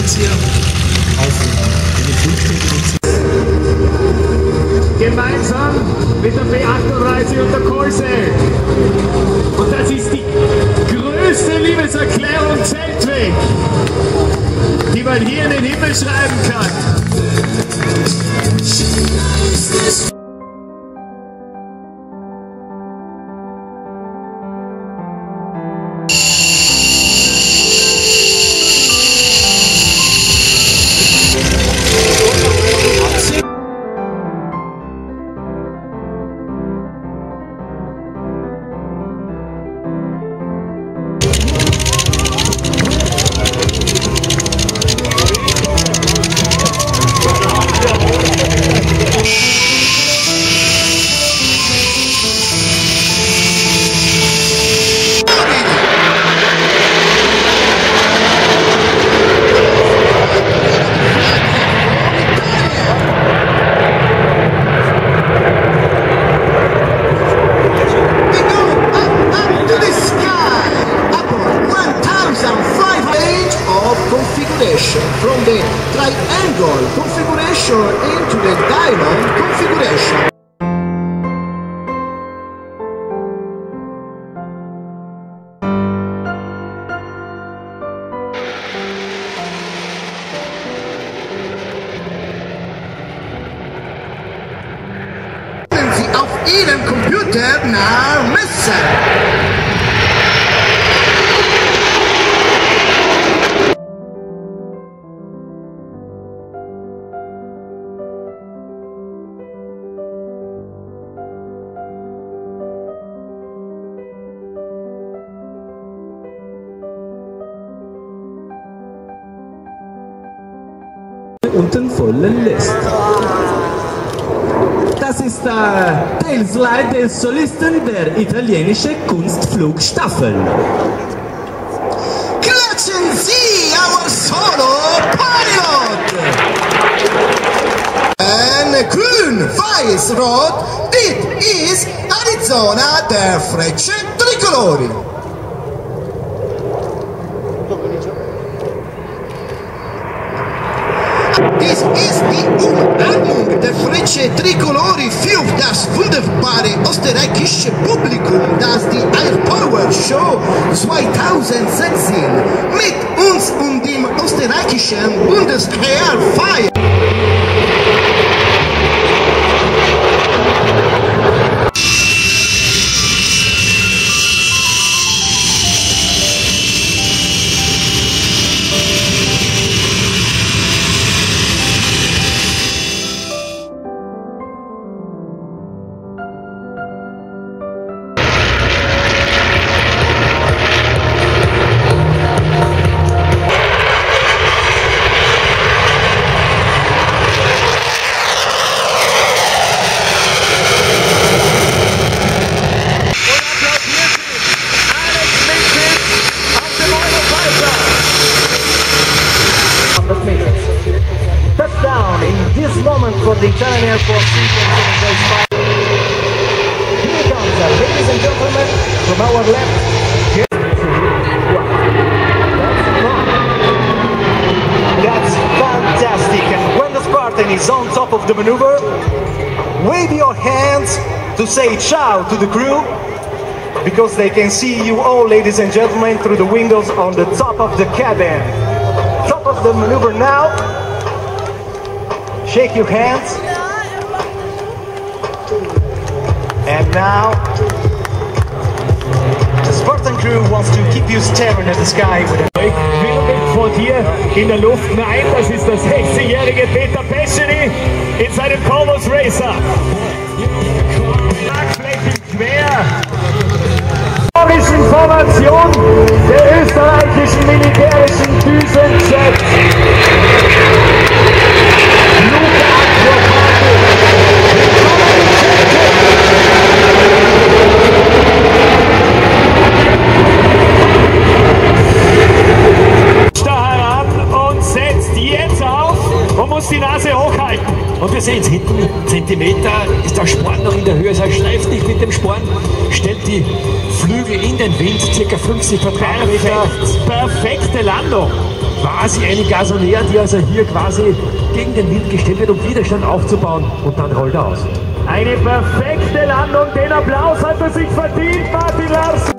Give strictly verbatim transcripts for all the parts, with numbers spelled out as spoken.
hier auf eine vollständige gemeinsam mit der B achtunddreißig und der Kolse. Und das ist die größte Liebeserklärung Zeltweg, die man hier in den Himmel schreiben kann. From the triangle configuration into the diamond configuration. Wenn Sie auf Ihrem Computer nachmessen. Unten vollen lässt. Das ist der Tailslide des Solisten der italienischen Kunstflugstaffel. Klatschen Sie our solo pilot! And grün, weiß, rot, dit is Arizona der Frecce Tricolori. Dies ist die Umarmung der Frecce Tricolori für das wunderbare österreichische Publikum, das die Air Power Show zweitausendsechzehn mit uns und dem österreichischen Bundesheer feiert. Touchdown in this moment for the Italian Air Force. Here comes, uh, ladies and gentlemen, from our left. That's fantastic. And when the Spartan is on top of the maneuver, wave your hands to say ciao to the crew, because they can see you all, ladies and gentlemen, through the windows on the top of the cabin. Top of the maneuver now. Shake your hands. And now the Spartan crew wants to keep you staring at the sky with a Wirbelt vor dir in der Luft. Nein, das ist der sechzigjährige Peter Pescheny in seinem Corvus Racer. Schlagflächen quer. Formation der österreichischen militärischen Düsenjets. Die Nase hochhalten. Und wir sehen es hinten, Zentimeter ist der Sporn noch in der Höhe, er schleift nicht mit dem Sporn, stellt die Flügel in den Wind, ca. fünfzig Quadratmeter. Perfekte Landung. quasi eine Gasonär, die also hier quasi gegen den Wind gestellt wird, um Widerstand aufzubauen, und dann rollt er aus. Eine perfekte Landung, den Applaus hat er sich verdient, Martin Larsen.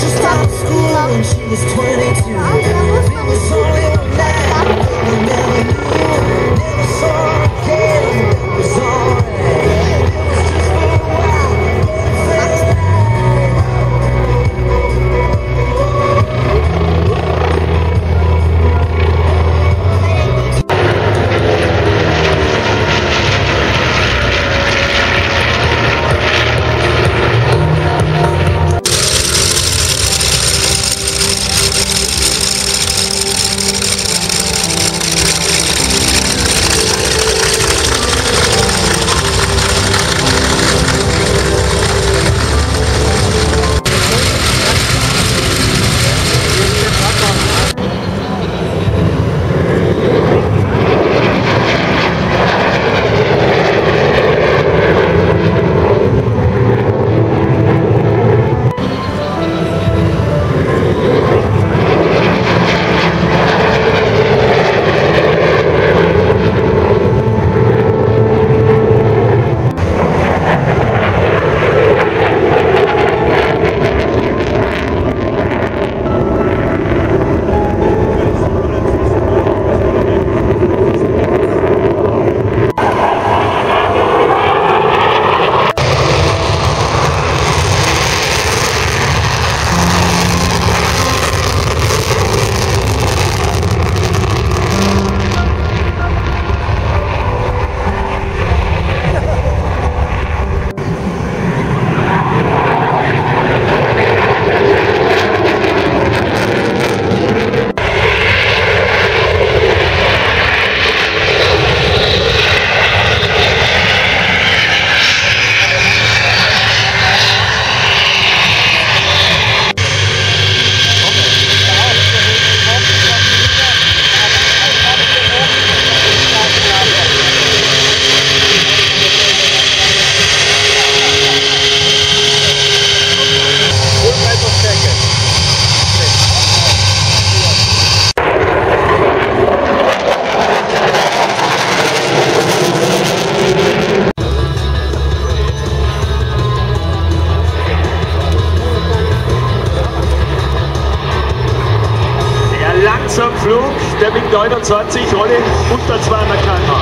Langsam Flug, der mit neunundzwanzig Rollen unter zweihundert Kilometer pro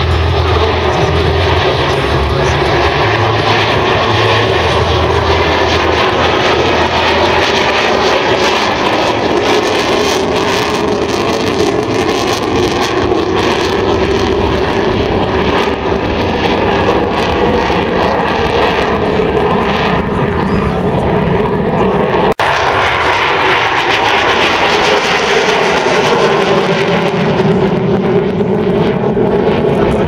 Stunde.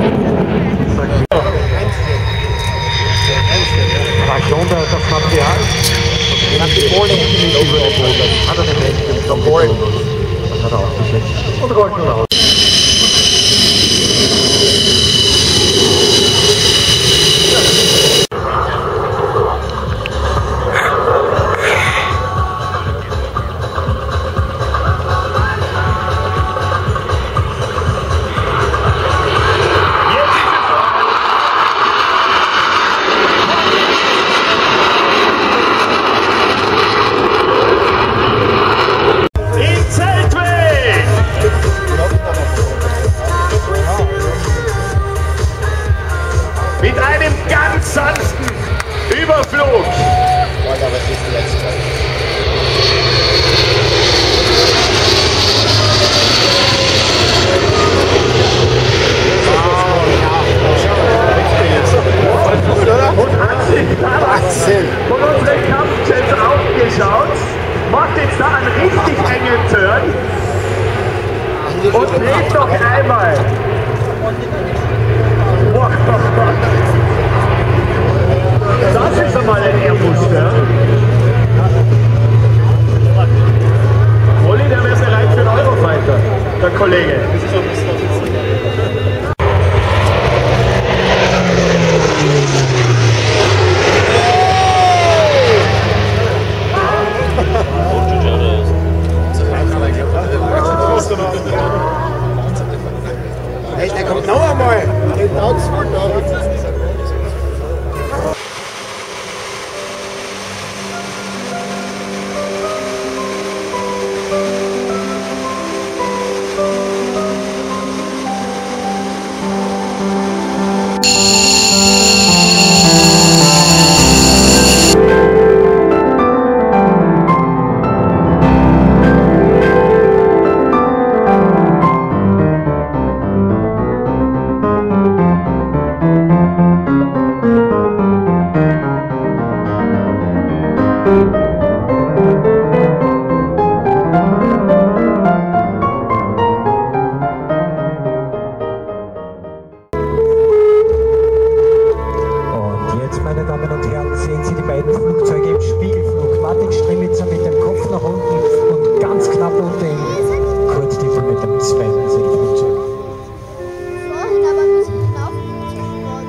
Meine Damen und Herren, sehen Sie die beiden Flugzeuge im Spiegelflug. Martin Strimitzer mit dem Kopf nach unten und ganz knapp unter ihm Kurt Tiefel mit dem zweiten Segelflugzeug. Vorhin aber ein bisschen aufgezogen worden.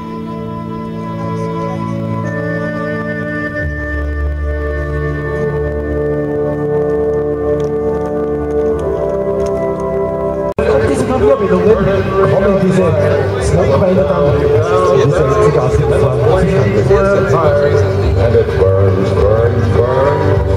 Und diese Klavierbildungen kommen diese Smokebeine dann, diese Zigarren fahren. And it burns, burns, burns.